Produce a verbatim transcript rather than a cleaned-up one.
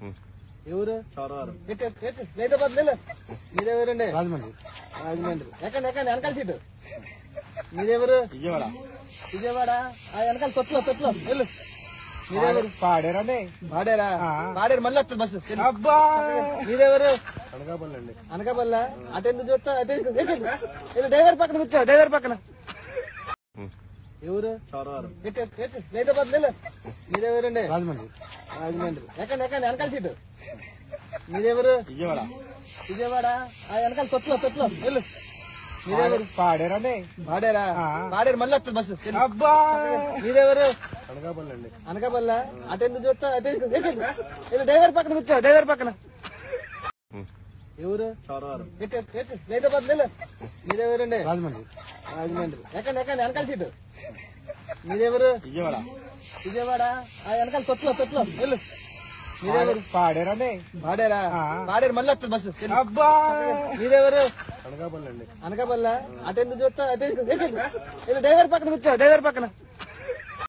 ఎవరు మీరెవరండి? రాజమండ్రి. రాజమండ్రి ఎక్కండి ఎక్కండి వెనకాల సీటు మీరెవరు? విజయవాడ. విజయవాడ ఆ వెనకాల తొట్లో తొట్లో వెళ్ళు. మీరెవరు? పాడేరండి. పాడేరా? పాడేరు మళ్ళీ వస్తుంది బస్సు. అబ్బా మీరెవరు? అనకాపల్లి అండి. అనకాపల్లి అటు ఎందుకు చూస్తా అటు డ్రైవర్ పక్కన కూర్చో. డ్రైవర్ పక్కన ఎవరు? మీరెవరండి? రాజమండ్రి. రాజమండ్రి ఎక్కండి ఎక్కండి వెనకాల సీటు మీరెవరు? విజయవాడ. విజయవాడ ఆ వెనకాల తొట్లో తొట్లో వెళ్ళు. మీరెవరు? పాడేరండి. పాడేరా? పాడేరు మళ్ళీ వస్తుంది బస్సు. అబ్బా మీరెవరు? అనకాపల్లి అండి. అనకాపల్లి అటు ఎందుకు చూస్తా అటు డ్రైవర్ పక్కన కూర్చో. డ్రైవర్ పక్కన ఎవరు? మీరెవరండి? రాజమండ్రి. రాజమండ్రి ఎక్కండి ఎక్కండి వెనకాల సీటు మీరెవరు? విజయవాడ. విజయవాడ ఆ వెనకాల తొట్లో తొట్లో వెళ్ళు. మీరెవరు? పాడేరండి. పాడేరా? పాడేరు మళ్ళీ వస్తుంది బస్సు. అబ్బా మీరెవరు? అనకాపల్లి అండి. అనకాపల్లి అటు ఎందుకు చూస్తా అటు డ్రైవర్ పక్కన కూర్చో. డ్రైవర్ పక్కన